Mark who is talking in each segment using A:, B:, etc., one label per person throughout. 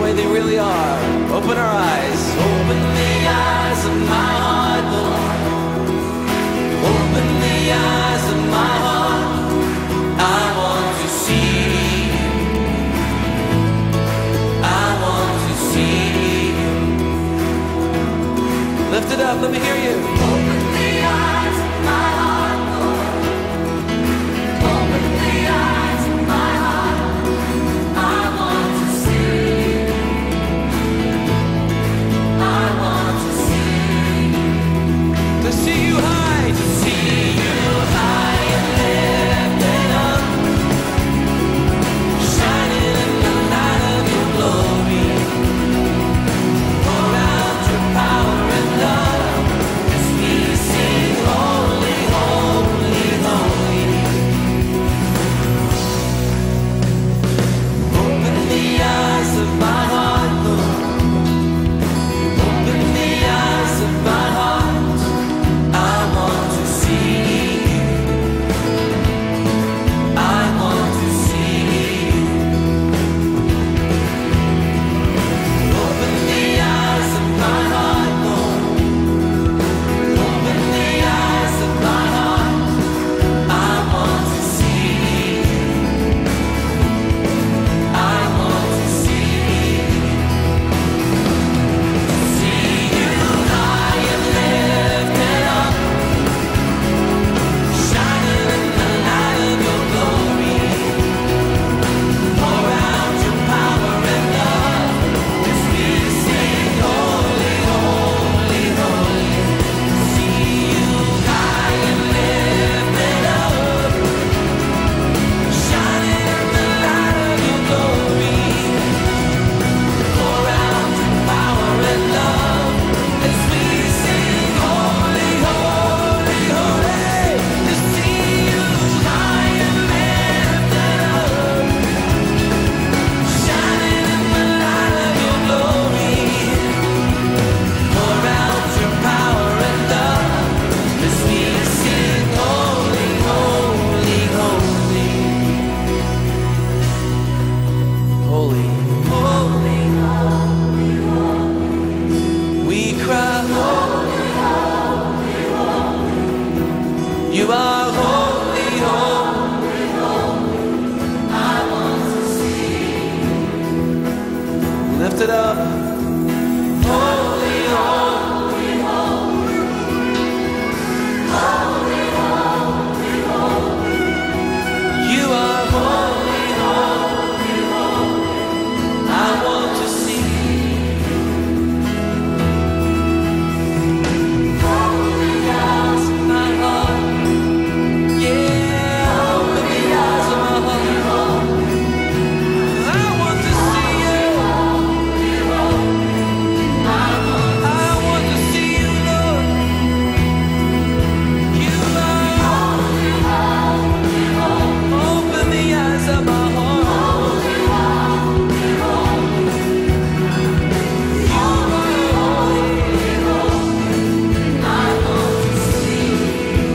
A: way they really are. Open our eyes. Open the eyes of my heart, Lord. Open the eyes of my heart. I want to see you. I want to see you. Lift it up, let me hear you. Open the eyes of my heart, Lord. Open the eyes of my heart. I want to see you. I want to see you. To see you high, to see you high and lifted up, shining in the light of your glory. Pour out your power and love as we sing holy, holy, holy. Open the eyes of my heart, Lord. Open the eyes of my heart. I want to see you. I want to see you. Open the eyes of my heart, Lord. Open the eyes of my heart. I want to see you. I want to see you. To see you high and lifted up, shining in the light of your glory. Pour out your power and love as we sing holy, holy, holy. See you high and lifted up, shining in the light of your glory. Pour out your power and love as we sing holy, holy, holy. To see you high and lifted up, shining in the light of your glory. Pour out your power and love as we sing holy, holy, holy. Holy, holy, holy, holy. We cry holy, holy, holy. You are holy, holy, holy. I want to see you. Lift it up. Holy, holy, holy. Holy, holy, holy. You are holy, holy, holy. I want to see you. Open the eyes of my heart. Yeah, open the eyes of my heart. I want to see you. I want to see you, Lord. You are holy, holy, holy. Open the eyes of my heart. Holy, holy, holy. You are holy, holy. I want to see you.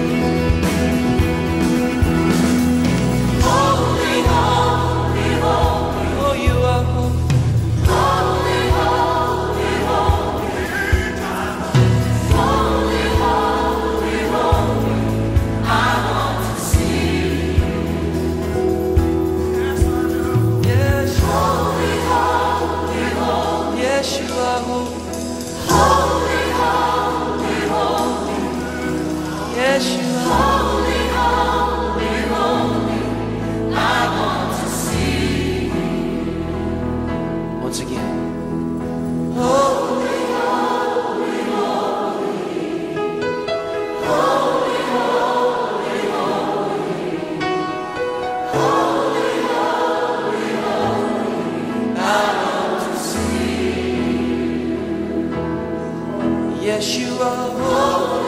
A: Holy, holy, holy. Oh, you are holy. Holy, holy, holy. Holy, holy, holy. I want to see you. Yes, holy, holy, holy. Yes, you are holy. Holy, holy, holy. Yes, you are holy, holy, holy. I want to see you. Once again. Holy, holy, holy. Holy, holy, holy. Holy, holy, holy. I want to see you. Yes, you are holy.